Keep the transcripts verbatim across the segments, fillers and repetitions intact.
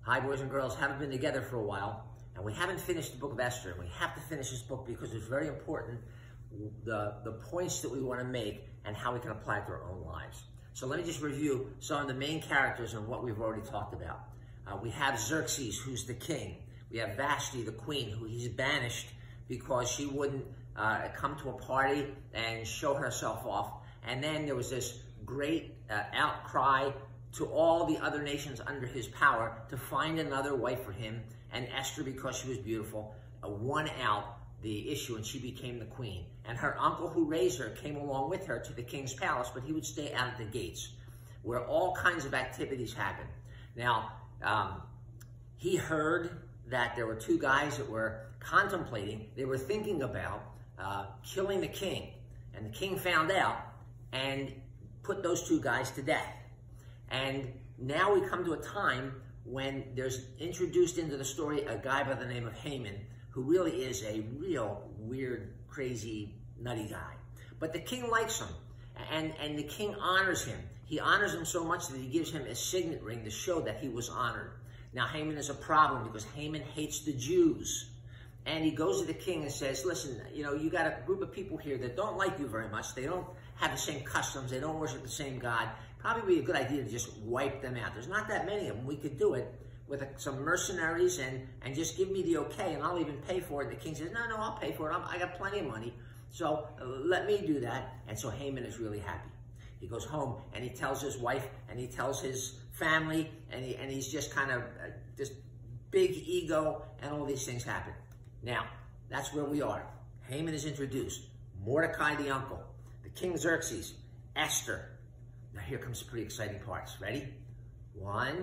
Hi, boys and girls. Haven't been together for a while, and we haven't finished the book of Esther. We have to finish this book because it's very important, the, the points that we want to make and how we can apply it to our own lives. So let me just review some of the main characters and what we've already talked about. Uh, we have Xerxes, who's the king. We have Vashti, the queen, who he's banished because she wouldn't uh, come to a party and show herself off. And then there was this great uh, outcry to all the other nations under his power to find another wife for him. And Esther, because she was beautiful, uh, won out the issue, and she became the queen. And her uncle who raised her came along with her to the king's palace, but he would stay out at the gates, where all kinds of activities happen. Now, um, he heard that there were two guys that were contemplating, they were thinking about uh, killing the king. And the king found out and put those two guys to death. And now we come to a time when there's introduced into the story a guy by the name of Haman, who really is a real weird, crazy, nutty guy. But the king likes him, and, and the king honors him. He honors him so much that he gives him a signet ring to show that he was honored. Now, Haman is a problem because Haman hates the Jews. And he goes to the king and says, listen, you know, you got a group of people here that don't like you very much. They don't have the same customs. They don't worship the same God. Probably be a good idea to just wipe them out. There's not that many of them. We could do it with a, some mercenaries and, and just give me the okay, and I'll even pay for it. And the king says, no, no, I'll pay for it. I'm, I got plenty of money. So uh, let me do that. And so Haman is really happy. He goes home and he tells his wife and he tells his family, and, he, and he's just kind of uh, this big ego, and all these things happen. Now, that's where we are. Haman is introduced. Mordecai the uncle, the king Xerxes, Esther. Now here comes some pretty exciting parts. Ready? One,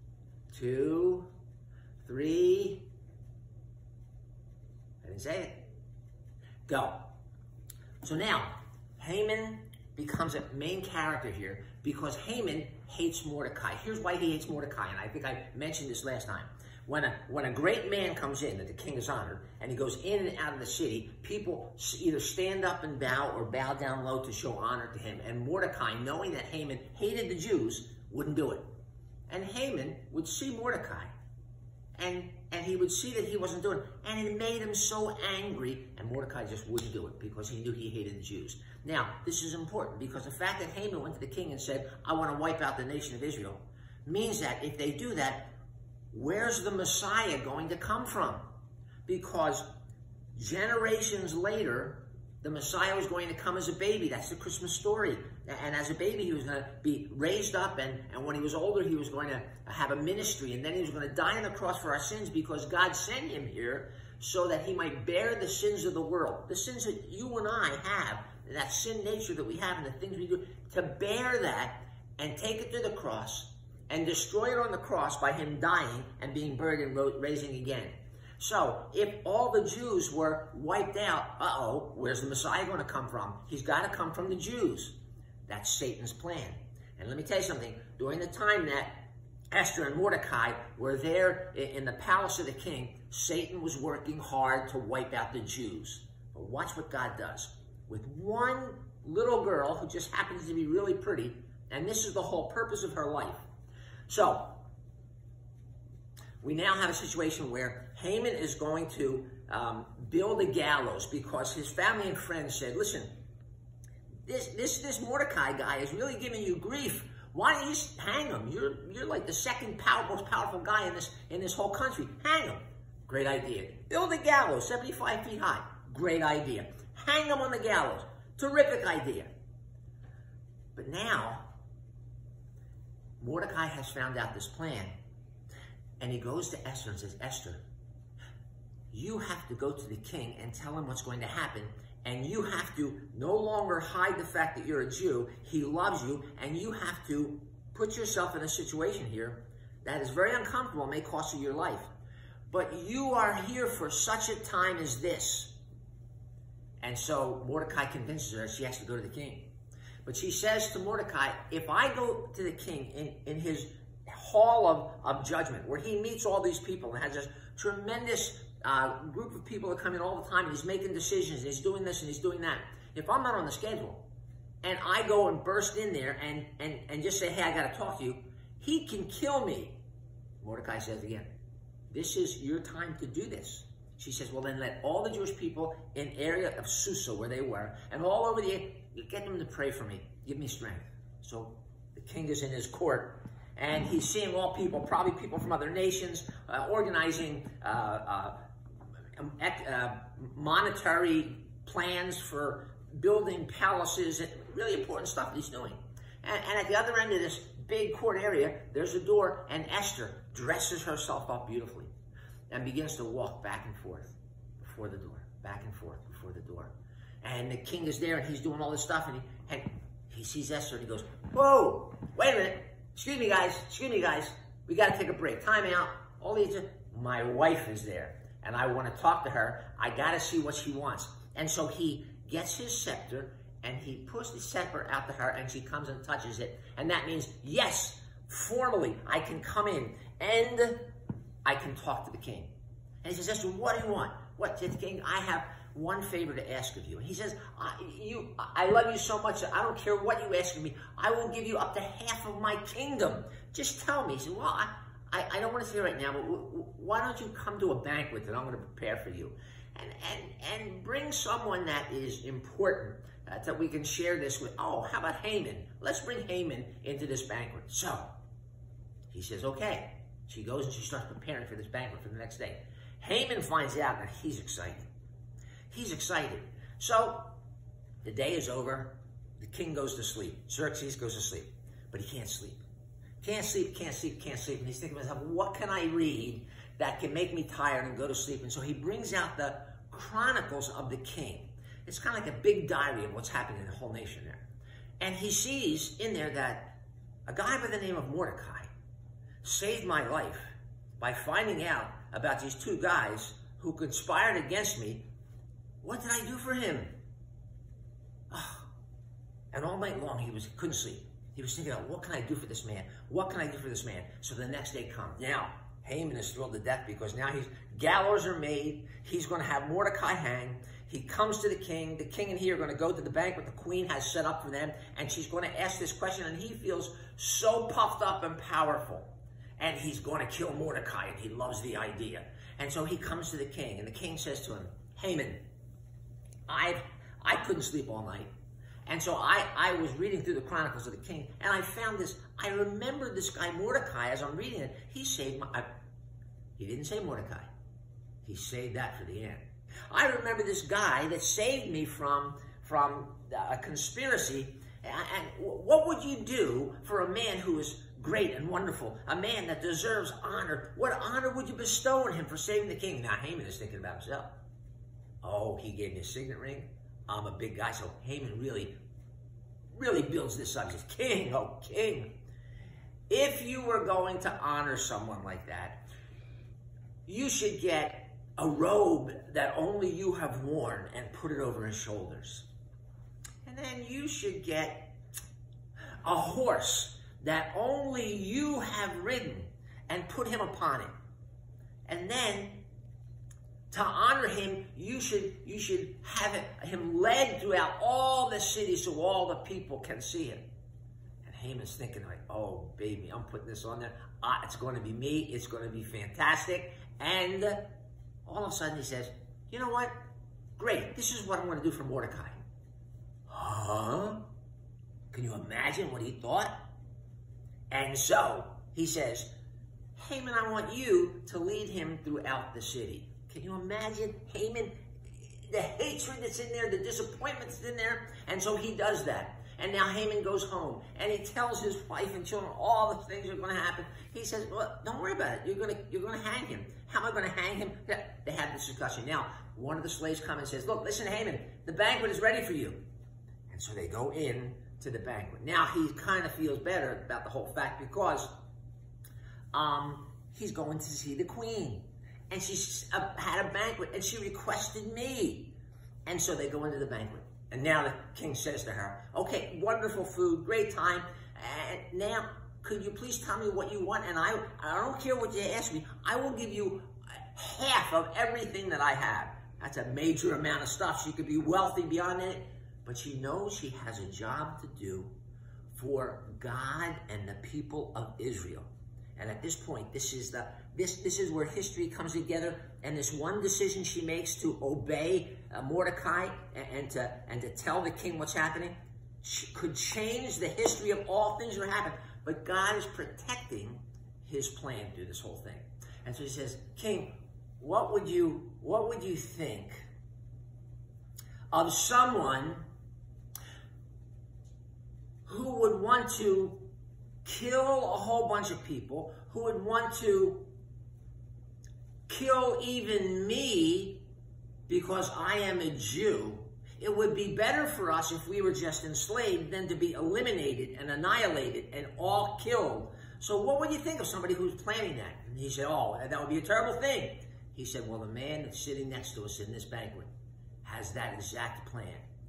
two, three. I didn't say it. Go. So now, Haman becomes a main character here because Haman hates Mordecai. Here's why he hates Mordecai, and I think I mentioned this last time. When a, when a great man comes in that the king is honored, and he goes in and out of the city, people either stand up and bow or bow down low to show honor to him. And Mordecai, knowing that Haman hated the Jews, wouldn't do it. And Haman would see Mordecai, and, and he would see that he wasn't doing it. And it made him so angry, and Mordecai just wouldn't do it because he knew he hated the Jews. Now, this is important because the fact that Haman went to the king and said, I want to wipe out the nation of Israel, means that if they do that, where's the Messiah going to come from? Because generations later, the Messiah was going to come as a baby. That's the Christmas story. And as a baby, he was going to be raised up. And, and when he was older, he was going to have a ministry. And then he was going to die on the cross for our sins because God sent him here so that he might bear the sins of the world. The sins that you and I have, that sin nature that we have and the things we do, to bear that and take it to the cross and destroy it on the cross by him dying and being buried and raising again. So, if all the Jews were wiped out, uh-oh, where's the Messiah going to come from? He's got to come from the Jews. That's Satan's plan. And let me tell you something. During the time that Esther and Mordecai were there in the palace of the king, Satan was working hard to wipe out the Jews. But watch what God does. With one little girl who just happens to be really pretty, and this is the whole purpose of her life. So, we now have a situation where Haman is going to um, build a gallows because his family and friends said, listen, this, this, this Mordecai guy is really giving you grief. Why don't you just hang him? You're, you're like the second power, most powerful guy in this, in this whole country. Hang him. Great idea. Build a gallows seventy-five feet high. Great idea. Hang him on the gallows. Terrific idea. But now, Mordecai has found out this plan, and he goes to Esther and says, Esther, you have to go to the king and tell him what's going to happen, and you have to no longer hide the fact that you're a Jew. He loves you, and you have to put yourself in a situation here that is very uncomfortable and may cost you your life. But you are here for such a time as this. And so Mordecai convinces her she has to go to the king. But she says to Mordecai, if I go to the king in, in his hall of, of judgment, where he meets all these people and has this tremendous uh, group of people that come in all the time, and he's making decisions, and he's doing this and he's doing that. If I'm not on the schedule, and I go and burst in there and, and, and just say, hey, I got to talk to you, he can kill me Mordecai says again, this is your time to do this. She says, well, then let all the Jewish people in area of Susa, where they were, and all over the, get them to pray for me. Give me strength. So the king is in his court, and he's seeing all people, probably people from other nations, uh, organizing uh, uh, uh, monetary plans for building palaces, and really important stuff that he's doing. And, and at the other end of this big court area, there's a door, and Esther dresses herself up beautifully and begins to walk back and forth before the door, back and forth before the door. And the king is there, and he's doing all this stuff, and he, and he sees Esther, and he goes, whoa, wait a minute. Excuse me, guys. Excuse me, guys. We got to take a break. Time out. All these, my wife is there, and I want to talk to her. I got to see what she wants. And so he gets his scepter, and he pushes the scepter out to her, and she comes and touches it. And that means, yes, formally, I can come in, and I can talk to the king. And he says, Esther, what do you want? What, the king, I have one favor to ask of you. And he says, I, you, I love you so much that I don't care what you ask of me. I will give you up to half of my kingdom. Just tell me. He said, well, I, I, I don't want to say right now, but w w why don't you come to a banquet that I'm going to prepare for you? And, and, and bring someone that is important uh, that we can share this with. Oh, how about Haman? Let's bring Haman into this banquet. So he says, okay. She goes and she starts preparing for this banquet for the next day. Haman finds out that he's excited. He's excited. So the day is over. The king goes to sleep. Xerxes goes to sleep. But he can't sleep. Can't sleep, can't sleep, can't sleep. And he's thinking to himself, what can I read that can make me tired and go to sleep? And so he brings out the Chronicles of the King. It's kind of like a big diary of what's happening in the whole nation there. And he sees in there that a guy by the name of Mordecai saved my life by finding out about these two guys who conspired against me. What did I do for him? Oh. And all night long, he was couldn't sleep. He was thinking, what can I do for this man? What can I do for this man? So the next day comes. Now, Haman is thrilled to death because now he's gallows are made. He's going to have Mordecai hang. He comes to the king. The king and he are going to go to the banquet the queen has set up for them. And she's going to ask this question. And he feels so puffed up and powerful. And he's going to kill Mordecai. And he loves the idea. And so he comes to the king. And the king says to him, Haman, I've, I couldn't sleep all night. And so I, I was reading through the Chronicles of the King, and I found this. I remembered this guy Mordecai as I'm reading it. He saved my, I, he didn't say Mordecai. He saved that for the end. I remember this guy that saved me from, from a conspiracy. And, and what would you do for a man who is great and wonderful, a man that deserves honor? What honor would you bestow on him for saving the king? Now, Haman is thinking about himself. Oh, he gave me a signet ring. I'm a big guy, so Haman really, really builds this up. He says, King, oh, King, if you were going to honor someone like that, you should get a robe that only you have worn and put it over his shoulders. And then you should get a horse that only you have ridden and put him upon it. And then to honor him, you should, you should have it, him led throughout all the city so all the people can see him. And Haman's thinking like, oh, baby, I'm putting this on there. Ah, it's going to be me. It's going to be fantastic. And uh, all of a sudden he says, you know what? Great. This is what I'm going to do for Mordecai. Huh? Can you imagine what he thought? And so he says, Haman, I want you to lead him throughout the city. Can you imagine Haman, the hatred that's in there, the disappointment that's in there? And so he does that. And now Haman goes home, and he tells his wife and children all the things that are going to happen. He says, well, don't worry about it. You're going to, you're going to hang him. How am I going to hang him? They have this discussion. Now, one of the slaves comes and says, look, listen, Haman, the banquet is ready for you. And so they go in to the banquet. Now, he kind of feels better about the whole fact because um, he's going to see the queen. And she uh, had a banquet, and she requested me. And so they go into the banquet. And now the king says to her, okay, wonderful food, great time. And now, could you please tell me what you want? And I, I don't care what you ask me. I will give you half of everything that I have. That's a major amount of stuff. She could be wealthy beyond it. But she knows she has a job to do for God and the people of Israel. And at this point, this is the this this is where history comes together. And this one decision she makes to obey uh, Mordecai and, and to and to tell the king what's happening could change the history of all things that are happening. But God is protecting his plan through this whole thing. And so he says, King, what would you what would you think of someone who would want to kill a whole bunch of people, who would want to kill even me because I am a Jew? It would be better for us if we were just enslaved than to be eliminated and annihilated and all killed. So what would you think of somebody who's planning that? And he said, oh, that would be a terrible thing. He said, well, the man that's sitting next to us in this banquet has that exact plan.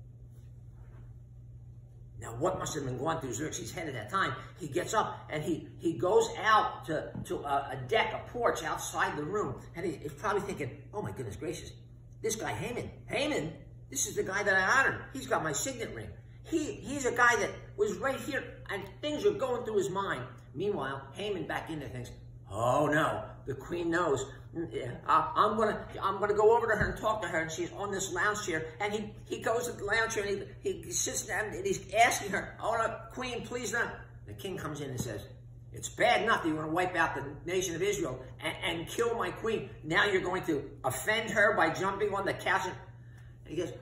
Now, what must have been going through Xerxes' head at that time? He gets up and he, he goes out to, to a, a deck, a porch outside the room. And he, he's probably thinking, oh, my goodness gracious, this guy Haman, Haman, this is the guy that I honored. He's got my signet ring. He, he's a guy that was right here, and things are going through his mind. Meanwhile, Haman back into things. Oh, no, the queen knows. Uh, I'm gonna, I'm gonna go over to her and talk to her, and she's on this lounge chair, and he, he goes to the lounge chair, and he, he sits down, and he's asking her, oh, no, queen, please not. The king comes in and says, it's bad enough that you want to wipe out the nation of Israel and, and kill my queen. Now you're going to offend her by jumping on the couch. And he goes,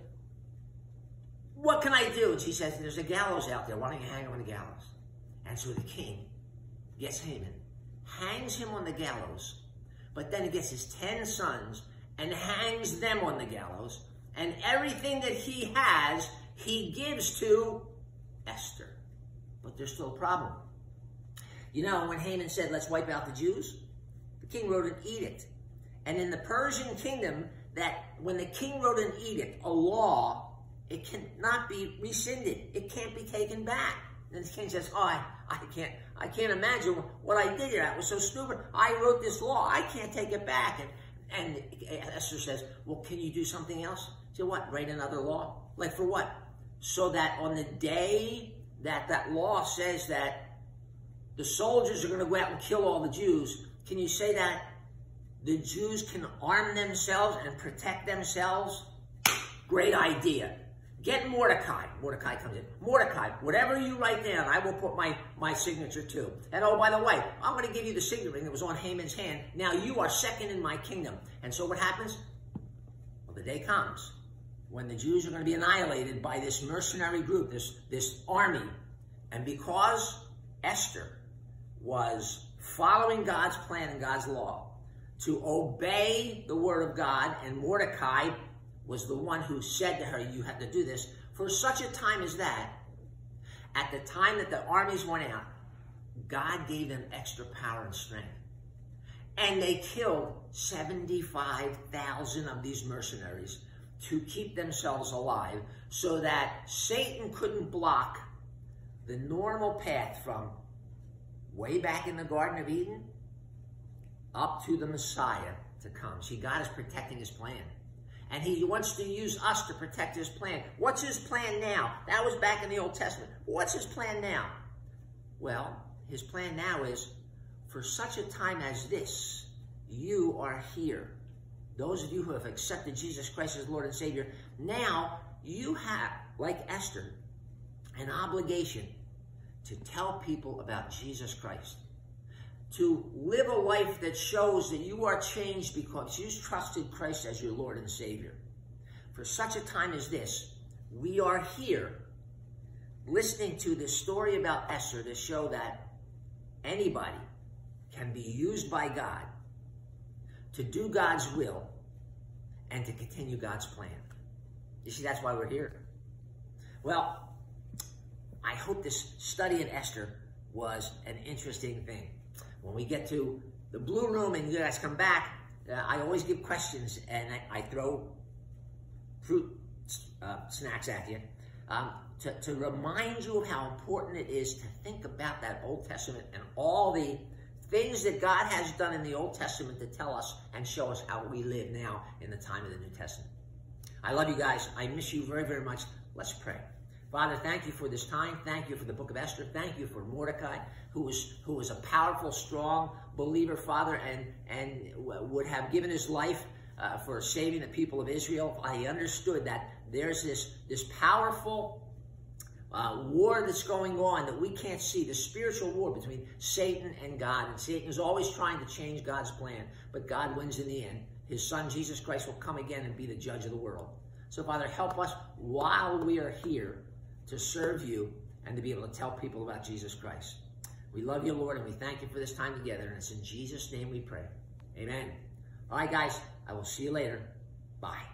what can I do? And she says, there's a gallows out there. Why don't you hang him on the gallows? And so the king gets Haman, hangs him on the gallows, but then he gets his ten sons and hangs them on the gallows, and everything that he has, he gives to Esther. But there's still a problem. You know, when Haman said, let's wipe out the Jews, the king wrote an edict. And in the Persian kingdom, that when the king wrote an edict, a law, it cannot be rescinded. It can't be taken back. And the king says, oh, I, I can't, I can't imagine what I did here. That was so stupid. I wrote this law. I can't take it back. And, and Esther says, well, can you do something else? He said, what? Write another law? Like for what? So that on the day that that law says that the soldiers are going to go out and kill all the Jews, can you say that the Jews can arm themselves and protect themselves? Great idea. Get Mordecai. Mordecai comes in. Mordecai, whatever you write down, I will put my, my signature to. And oh, by the way, I'm going to give you the signet ring that was on Haman's hand. Now you are second in my kingdom. And so what happens? Well, the day comes when the Jews are going to be annihilated by this mercenary group, this, this army. And because Esther was following God's plan and God's law to obey the word of God, and Mordecai was the one who said to her, you have to do this, for such a time as that, at the time that the armies went out, God gave them extra power and strength. And they killed seventy-five thousand of these mercenaries to keep themselves alive so that Satan couldn't block the normal path from way back in the Garden of Eden up to the Messiah to come. See, God is protecting his plan. And he wants to use us to protect his plan. What's his plan now? That was back in the Old Testament. What's his plan now? Well, his plan now is, for such a time as this, you are here. Those of you who have accepted Jesus Christ as Lord and Savior, now you have, like Esther, an obligation to tell people about Jesus Christ. To live a life that shows that you are changed because you trusted Christ as your Lord and Savior. For such a time as this, we are here listening to this story about Esther to show that anybody can be used by God to do God's will and to continue God's plan. You see, that's why we're here. Well, I hope this study in Esther was an interesting thing. When we get to the Blue Room and you guys come back, uh, I always give questions and I, I throw fruit uh, snacks at you um, to, to remind you of how important it is to think about that Old Testament and all the things that God has done in the Old Testament to tell us and show us how we live now in the time of the New Testament. I love you guys. I miss you very, very much. Let's pray. Father, thank you for this time. Thank you for the book of Esther. Thank you for Mordecai, who was who was a powerful, strong believer, Father, and, and would have given his life uh, for saving the people of Israel. He understood that there's this, this powerful uh, war that's going on that we can't see, the spiritual war between Satan and God. And Satan is always trying to change God's plan, but God wins in the end. His son, Jesus Christ, will come again and be the judge of the world. So, Father, help us while we are here to serve you and to be able to tell people about Jesus Christ. We love you, Lord, and we thank you for this time together. And it's in Jesus' name we pray. Amen. All right, guys, I will see you later. Bye.